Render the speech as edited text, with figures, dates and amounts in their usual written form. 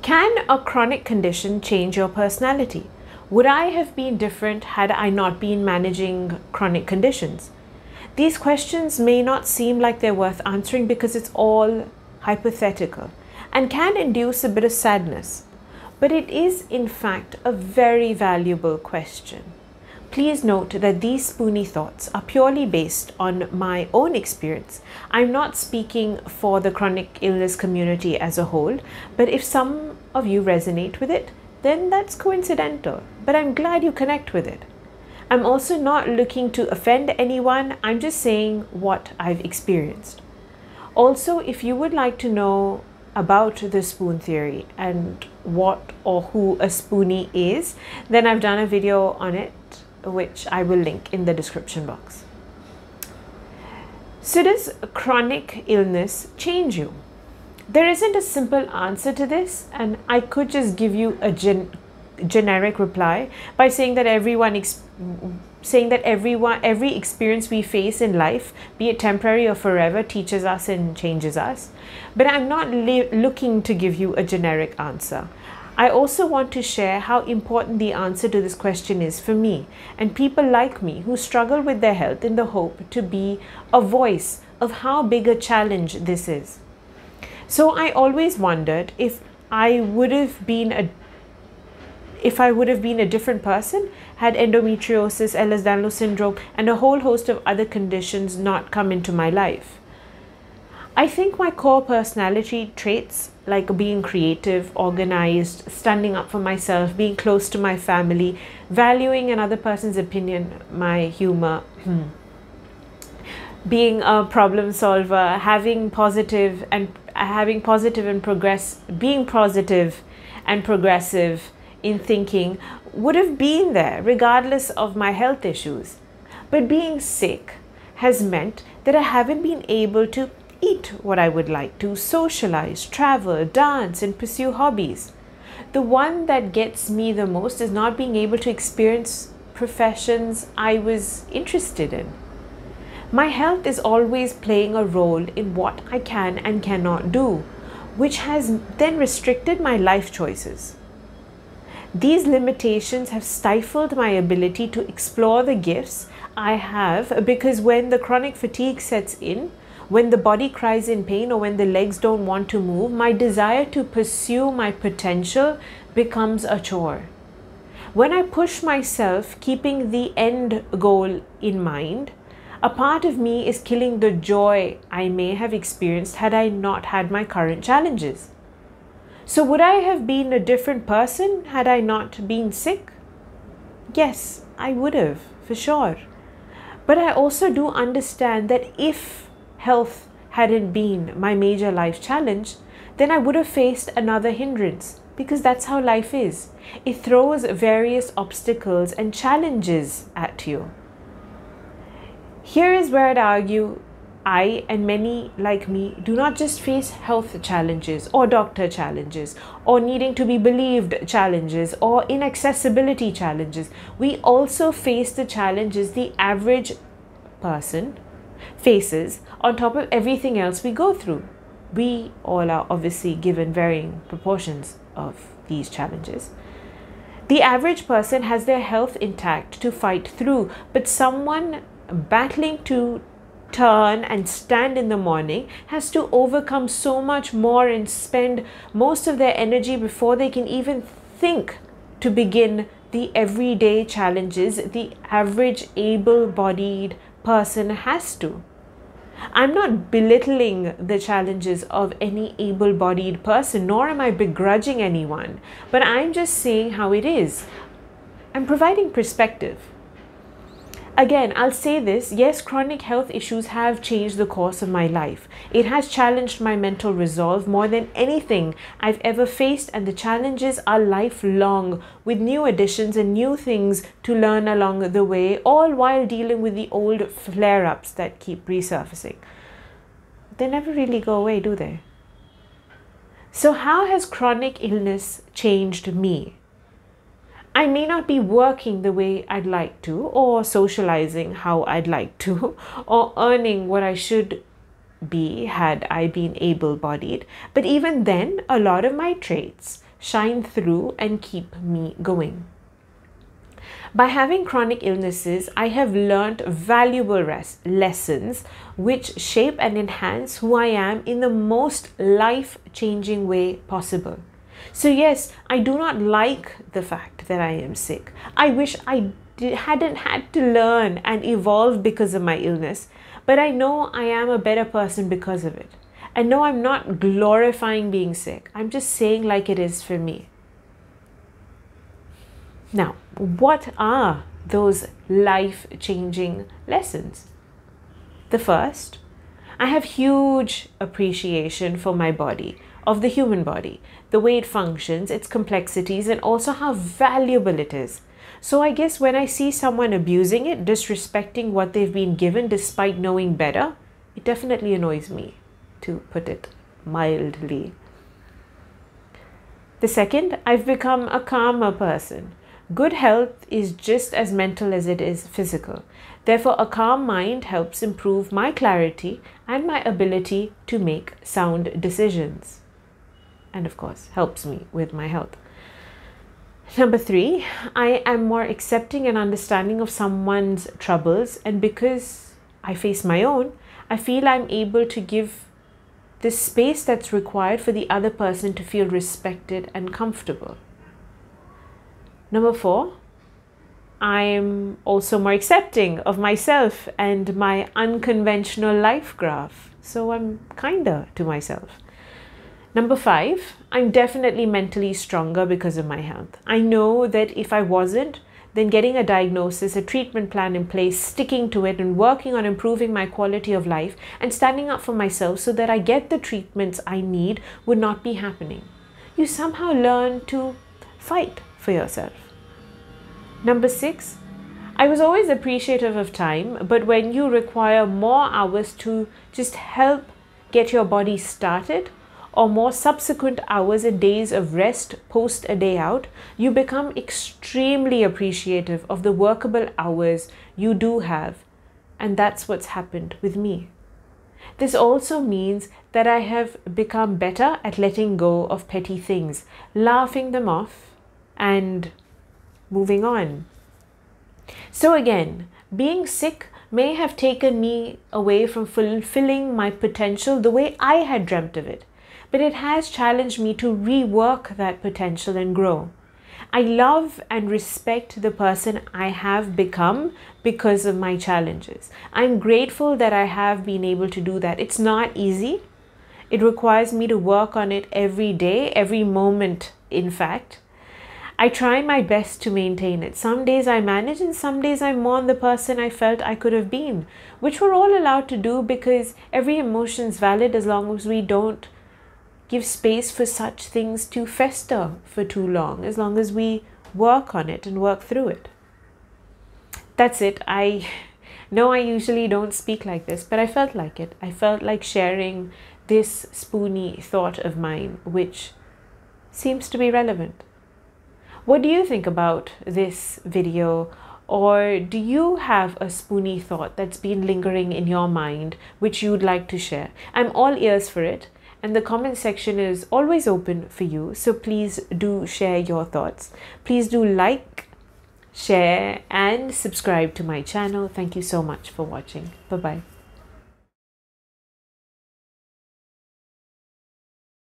Can a chronic condition change your personality? Would I have been different had I not been managing chronic conditions? These questions may not seem like they're worth answering because it's all hypothetical and can induce a bit of sadness. But it is, in fact, a very valuable question. Please note that these Spoonie thoughts are purely based on my own experience. I'm not speaking for the chronic illness community as a whole, but if some of you resonate with it, then that's coincidental. But I'm glad you connect with it. I'm also not looking to offend anyone. I'm just saying what I've experienced. Also, if you would like to know about the spoon theory and what or who a Spoonie is, then I've done a video on it, which I will link in the description box. So does chronic illness change you? There isn't a simple answer to this, and I could just give you a generic reply by saying that every experience we face in life, be it temporary or forever, teaches us and changes us. But I'm not looking to give you a generic answer. I also want to share how important the answer to this question is for me and people like me who struggle with their health, in the hope to be a voice of how big a challenge this is. So I always wondered if I would have been a different person had endometriosis, Ehlers-Danlos syndrome, and a whole host of other conditions not come into my life. I think my core personality traits, like being creative, organized, standing up for myself, being close to my family, valuing another person's opinion, my humor, being a problem solver, being positive and progressive in thinking, would have been there regardless of my health issues. But being sick has meant that I haven't been able to eat what I would like to, socialize, travel, dance, and pursue hobbies. The one that gets me the most is not being able to experience professions I was interested in. My health is always playing a role in what I can and cannot do, which has then restricted my life choices. These limitations have stifled my ability to explore the gifts I have, because when the chronic fatigue sets in, when the body cries in pain, or when the legs don't want to move, my desire to pursue my potential becomes a chore. When I push myself, keeping the end goal in mind, a part of me is killing the joy I may have experienced had I not had my current challenges. So would I have been a different person had I not been sick? Yes, I would have, for sure. But I also do understand that if health hadn't been my major life challenge, then I would have faced another hindrance, because that's how life is. It throws various obstacles and challenges at you. Here is where I'd argue I and many like me do not just face health challenges or doctor challenges or needing to be believed challenges or inaccessibility challenges. We also face the challenges the average person faces on top of everything else we go through. We all are obviously given varying proportions of these challenges. The average person has their health intact to fight through, but someone battling to turn and stand in the morning has to overcome so much more and spend most of their energy before they can even think to begin the everyday challenges the average able-bodied person has to. I'm not belittling the challenges of any able-bodied person, nor am I begrudging anyone, but I'm just saying how it is. I'm providing perspective. Again, I'll say this, yes, chronic health issues have changed the course of my life. It has challenged my mental resolve more than anything I've ever faced, and the challenges are lifelong, with new additions and new things to learn along the way, all while dealing with the old flare-ups that keep resurfacing. They never really go away, do they? So how has chronic illness changed me? I may not be working the way I'd like to, or socializing how I'd like to, or earning what I should be had I been able-bodied. But even then, a lot of my traits shine through and keep me going. By having chronic illnesses, I have learned valuable lessons which shape and enhance who I am in the most life-changing way possible. So yes, I do not like the fact that I am sick. I wish I hadn't had to learn and evolve because of my illness, but I know I am a better person because of it. And no, I'm not glorifying being sick. I'm just saying like it is for me. Now, what are those life-changing lessons? The first, I have huge appreciation for my body, of the human body, the way it functions, its complexities, and also how valuable it is. So I guess when I see someone abusing it, disrespecting what they've been given despite knowing better, it definitely annoys me, to put it mildly. The second, I've become a calmer person. Good health is just as mental as it is physical. Therefore, a calm mind helps improve my clarity and my ability to make sound decisions. And of course, helps me with my health. Number 3, I am more accepting and understanding of someone's troubles. And because I face my own, I feel I'm able to give the space that's required for the other person to feel respected and comfortable. Number 4, I'm also more accepting of myself and my unconventional life graph. So I'm kinder to myself. Number 5, I'm definitely mentally stronger because of my health. I know that if I wasn't, then getting a diagnosis, a treatment plan in place, sticking to it and working on improving my quality of life and standing up for myself so that I get the treatments I need would not be happening. You somehow learn to fight for yourself. Number 6, I was always appreciative of time, but when you require more hours to just help get your body started, or more subsequent hours and days of rest post a day out, you become extremely appreciative of the workable hours you do have. And that's what's happened with me. This also means that I have become better at letting go of petty things, laughing them off and moving on. So again, being sick may have taken me away from fulfilling my potential the way I had dreamt of it. But it has challenged me to rework that potential and grow. I love and respect the person I have become because of my challenges. I'm grateful that I have been able to do that. It's not easy. It requires me to work on it every day, every moment, in fact. I try my best to maintain it. Some days I manage and some days I mourn the person I felt I could have been, which we're all allowed to do because every emotion is valid as long as we don't give space for such things to fester for too long, as long as we work on it and work through it. That's it. I know I usually don't speak like this, but I felt like it. I felt like sharing this Spoonie thought of mine, which seems to be relevant. What do you think about this video? Or do you have a Spoonie thought that's been lingering in your mind, which you'd like to share? I'm all ears for it. And the comment section is always open for you. So please do share your thoughts. Please do like, share, and subscribe to my channel. Thank you so much for watching. Bye-bye.